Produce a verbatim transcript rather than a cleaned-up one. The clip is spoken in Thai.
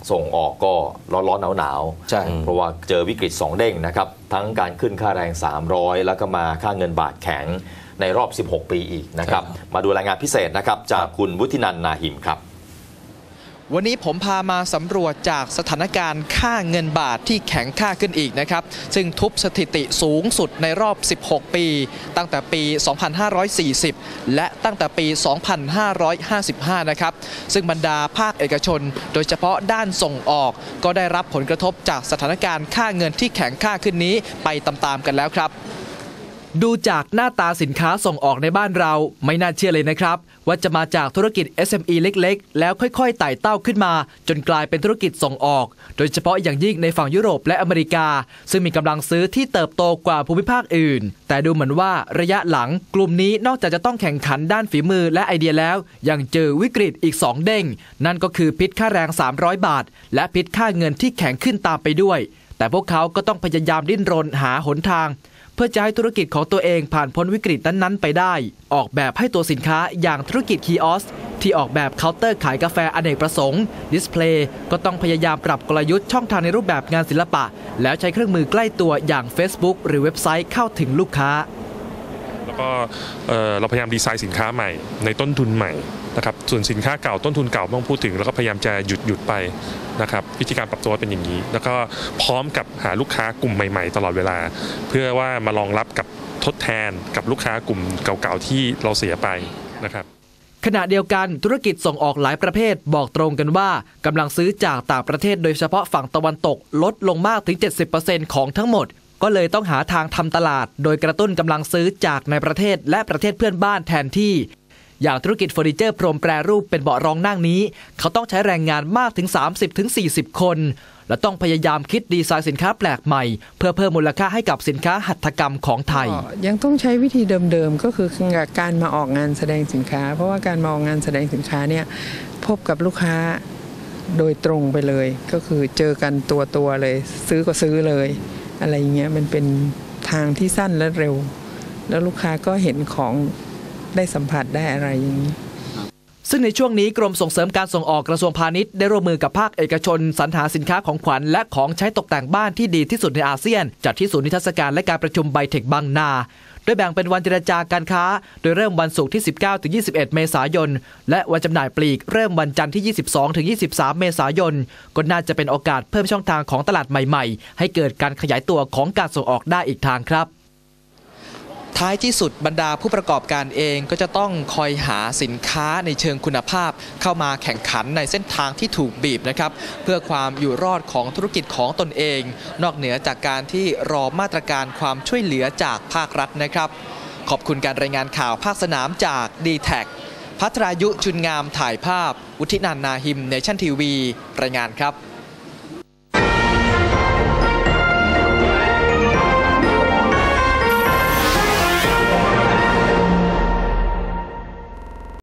ส่งออกก็ร้อนๆหนาวๆใช่เพราะว่าเจอวิกฤตสองเด้งนะครับทั้งการขึ้นค่าแรงสามร้อยแล้วก็มาค่าเงินบาทแข็งในรอบสิบหกปีอีกนะครับมาดูรายงานพิเศษนะครับจากคุณวุฒินันท์ นาหิมครับวันนี้ผมพามาสำรวจจากสถานการณ์ค่าเงินบาทที่แข็งค่าขึ้นอีกนะครับซึ่งทุบสถิติสูงสุดในรอบสิบหกปีตั้งแต่ปี สองพันห้าร้อยสี่สิบ และตั้งแต่ปี สองพันห้าร้อยห้าสิบห้า นะครับซึ่งบรรดาภาคเอกชนโดยเฉพาะด้านส่งออกก็ได้รับผลกระทบจากสถานการณ์ค่าเงินที่แข็งค่าขึ้นนี้ไปตามๆกันแล้วครับดูจากหน้าตาสินค้าส่งออกในบ้านเราไม่น่าเชื่อเลยนะครับว่าจะมาจากธุรกิจ เอส เอ็ม อี เล็กๆแล้วค่อยๆไต่เต้าขึ้นมาจนกลายเป็นธุรกิจส่งออกโดยเฉพาะอย่างยิ่งในฝั่งยุโรปและอเมริกาซึ่งมีกำลังซื้อที่เติบโตกว่าภูมิภาคอื่นแต่ดูเหมือนว่าระยะหลังกลุ่มนี้นอกจากจะต้องแข่งขันด้านฝีมือและไอเดียแล้วยังเจอวิกฤตอีกสองเด้งนั่นก็คือพิษค่าแรงสามร้อยบาทและพิษค่าเงินที่แข็งขึ้นตามไปด้วยแต่พวกเขาก็ต้องพยายามดิ้นรนหาหนทางเพื่อจะให้ธุรกิจของตัวเองผ่านพ้นวิกฤตนั้นๆไปได้ออกแบบให้ตัวสินค้าอย่างธุรกิจคีออสที่ออกแบบเคาน์เตอร์ขายกาแฟอเนกประสงค์ดิสเพลย์ก็ต้องพยายามปรับกลยุทธ์ช่องทางในรูปแบบงานศิลปะแล้วใช้เครื่องมือใกล้ตัวอย่าง Facebook หรือเว็บไซต์เข้าถึงลูกค้าแล้วก็เราพยายามดีไซน์สินค้าใหม่ในต้นทุนใหม่นะครับส่วนสินค้าเก่าต้นทุนเก่าไม่ต้องพูดถึงแล้วก็พยายามจะหยุดหยุดไปนะครับวิธีการปรับตัวเป็นอย่างนี้แล้วก็พร้อมกับหาลูกค้ากลุ่มใหม่ๆตลอดเวลาเพื่อว่ามารองรับกับทดแทนกับลูกค้ากลุ่มเก่าๆที่เราเสียไปนะครับขณะเดียวกันธุรกิจส่งออกหลายประเภทบอกตรงกันว่ากำลังซื้อจากต่างประเทศโดยเฉพาะฝั่งตะวันตกลดลงมากถึง เจ็ดสิบเปอร์เซ็นต์ ของทั้งหมดก็เลยต้องหาทางทำตลาดโดยกระตุ้นกำลังซื้อจากในประเทศและประเทศเพื่อนบ้านแทนที่อย่างธุรกิจเฟอร์นิเจอร์พรมแปรรูปเป็นเบาะรองนั่งนี้เขาต้องใช้แรงงานมากถึง สามสิบถึงสี่สิบ คนและต้องพยายามคิดดีไซน์สินค้าแปลกใหม่เพื่อเพิ่มมูลค่าให้กับสินค้าหัตถกรรมของไทยยังต้องใช้วิธีเดิมๆก็คือการมาออกงานแสดงสินค้าเพราะว่าการมาออกงานแสดงสินค้าเนี่ยพบกับลูกค้าโดยตรงไปเลยก็คือเจอกันตัวๆเลยซื้อก็ซื้อเลยอะไรเงี้ยมันเป็นทางที่สั้นและเร็วแล้วลูกค้าก็เห็นของได้สัมผัสได้อะไรอย่างนี้ซึ่งในช่วงนี้กรมส่งเสริมการส่งออกกระทรวงพาณิชย์ได้ร่วมมือกับภาคเอกชนสรรหาสินค้าของขวัญและของใช้ตกแต่งบ้านที่ดีที่สุดในอาเซียนจัดที่ศูนย์นิทรรศการและการประชุมไบเทคบางนาโดยแบ่งเป็นวันเจรจาการค้าโดยเริ่มวันศุกร์ที่ สิบเก้าถึงยี่สิบเอ็ด เมษายนและวันจำหน่ายปลีกเริ่มวันจันทร์ที่ ยี่สิบสองถึงยี่สิบสาม เมษายนก็น่าจะเป็นโอกาสเพิ่มช่องทางของตลาดใหม่ๆให้เกิดการขยายตัวของการส่งออกได้อีกทางครับท้ายที่สุดบรรดาผู้ประกอบการเองก็จะต้องคอยหาสินค้าในเชิงคุณภาพเข้ามาแข่งขันในเส้นทางที่ถูกบีบนะครับเพื่อความอยู่รอดของธุรกิจของตนเองนอกเหนือจากการที่รอมาตรการความช่วยเหลือจากภาครัฐนะครับขอบคุณการรายงานข่าวภาคสนามจาก ดี แท็ก ภัทรายุจุนงามถ่ายภาพวุฒินันท์ นาหิม เนชั่นทีวีรายงานครับ